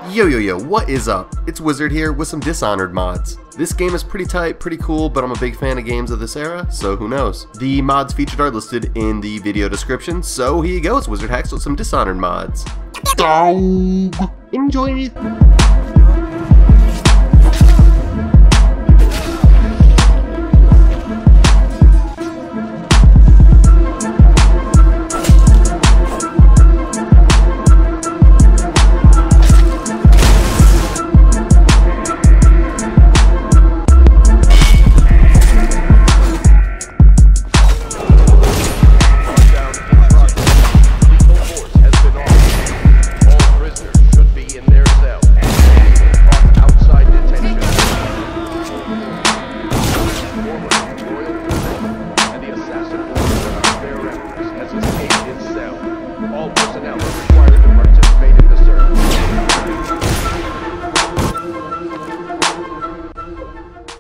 Yo, what is up? It's Wizard here with some Dishonored mods. This game is pretty tight, pretty cool, but I'm a big fan of games of this era, so who knows. The mods featured are listed in the video description, so here you go, it's WiZARDHAX with some Dishonored mods. Enjoy!